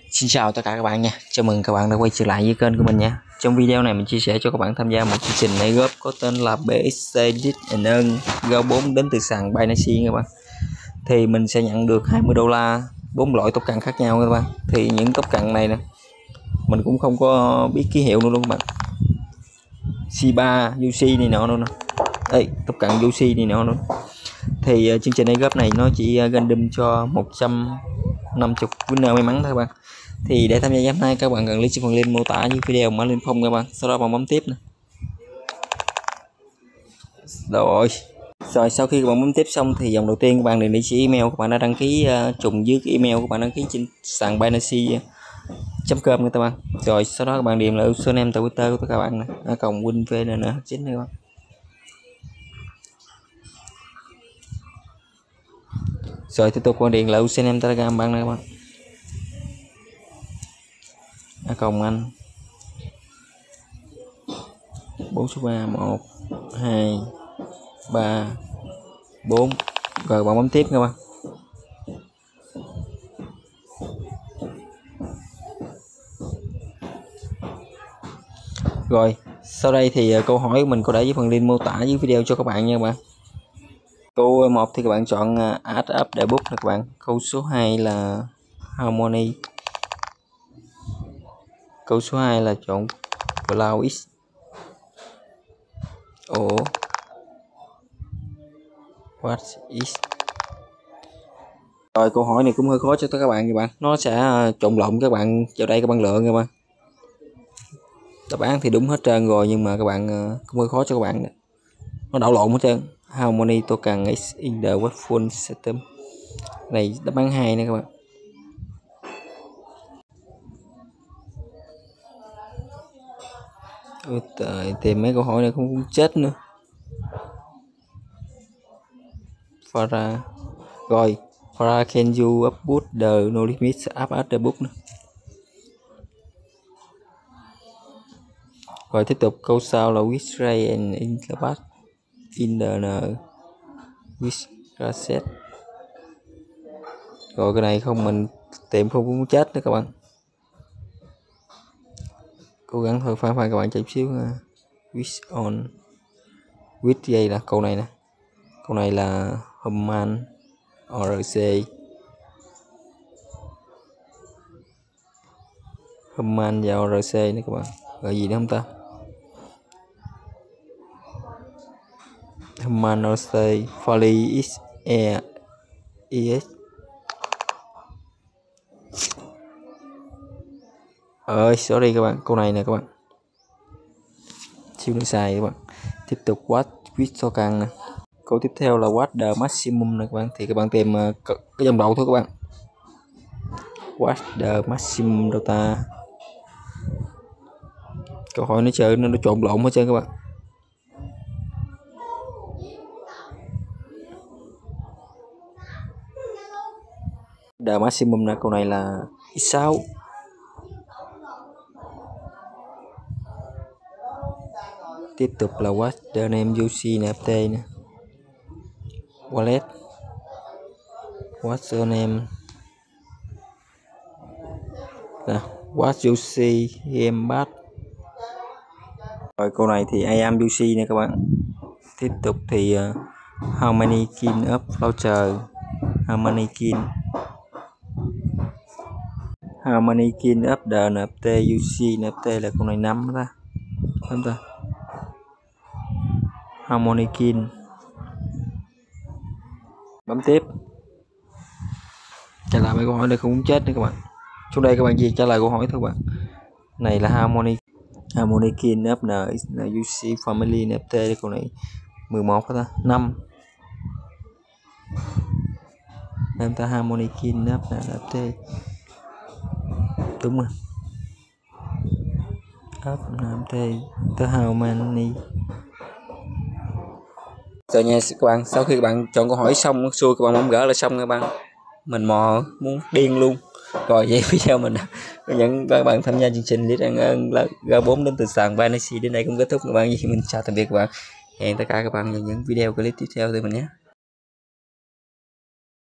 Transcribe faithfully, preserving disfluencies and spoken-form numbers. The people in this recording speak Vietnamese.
Xin chào tất cả các bạn nha. Chào mừng các bạn đã quay trở lại với kênh của mình nha. Trong video này mình chia sẻ cho các bạn tham gia một chương trình máy góp có tên là bê ét xê Dit and Earn G bốn đến từ sàn Binance các bạn. Thì mình sẽ nhận được hai mươi đô la bốn loại token khác nhau các bạn. Thì những token này nè mình cũng không có biết ký hiệu luôn luôn các bạn. xê ba, u xê này nọ luôn nè. Đây, token u xê này nọ luôn. Thì uh, chương trình airdrop này nó chỉ uh, random cho một trăm năm mươi winner may mắn thôi các bạn. Thì để tham gia giám này các bạn cần click phần link mô tả dưới video mở lên phong các bạn, sau đó bạn bấm tiếp nè. Rồi rồi sau khi các bạn bấm tiếp xong thì dòng đầu tiên các bạn điền địa chỉ email các bạn đã đăng ký uh, trùng với cái email các bạn đăng ký trên sàn Binance chấm com các bạn. Rồi sau đó các bạn điền lại username Twitter của các bạn nè, ở cộng win vn chính này các bạn. Rồi tiếp tục quan điện lại username Telegram bạn này các bạn. À, cộng anh bốn số ba một hai ba bốn. Rồi bạn bấm tiếp các bạn. Rồi sau đây thì câu hỏi mình có để với phần link mô tả dưới video cho các bạn nha các bạn. Câu một thì các bạn chọn add up the book các bạn. Câu số hai là harmony. Câu số hai là chọn cloud x. Ồ, what is. Rồi câu hỏi này cũng hơi khó cho các bạn các bạn. Nó sẽ trộn lộn các bạn vào đây các bạn lựa các bạn. Đáp án thì đúng hết trơn rồi nhưng mà các bạn cũng hơi khó cho các bạn. Nó đảo lộn hết trơn. How many token is in the waterfall system. Này đáp án hai nè các bạn. Ôi trời, tìm mấy câu hỏi này không chết nữa. Farah. Rồi, Farah, can you upload the no limit up at the book nữa. Rồi tiếp tục câu sau là which ray and in the past in the which cassette. Rồi cái này không mình tìm không cũng chết nữa các bạn. Cố gắng thôi phá phai các bạn chạy xíu nha. Which on which đây là câu này nè. Câu này là Human rờ xê. Human và rờ xê nữa các bạn. Gọi gì nữa không ta? Human rờ xê Folly x e es. Ơi sorry các bạn, câu này nè các bạn. Siêu nó sai các bạn. Tiếp tục what with token nè. Câu tiếp theo là what the maximum nè các bạn. Thì các bạn tìm uh, cái dòng đầu thôi các bạn. What the maximum data. Câu hỏi nó chơi nó, nó trộn lộn hết trơn các bạn. The maximum nè, câu này là x sáu. Tiếp tục là what the name u xê en ép tê nè. Wallet. What's your name? Nè, what u xê em bát. Rồi câu này thì I am u xê nè các bạn. Tiếp tục thì uh, how many kin of voucher. How many kin. How many kin of the en ép tê u xê en ép tê là câu này năm ta. Đúng ta. How many kin. Bấm tiếp. Trả lời mấy câu hỏi này không chết nữa các bạn. Xuống đây các bạn chỉ trả lời câu hỏi thôi các bạn. Này là harmony harmony kin of the u xê family en ép tê, câu này mười một ta. năm. Em ta harmony kin of the en ép tê. Đúng rồi. Up en ép tê tới how many. Rồi nha các bạn, sau khi các bạn chọn câu hỏi xong xuôi các bạn bấm gỡ là xong các bạn. Mình mò muốn điên luôn. Rồi vậy video mình những các bạn tham gia chương trình Dit and Earn là G bốn đến từ sàn Binance đến đây cũng kết thúc các bạn. Mình chào tạm biệt các bạn. Hẹn tất cả các bạn vào những video clip tiếp theo từ mình nhé.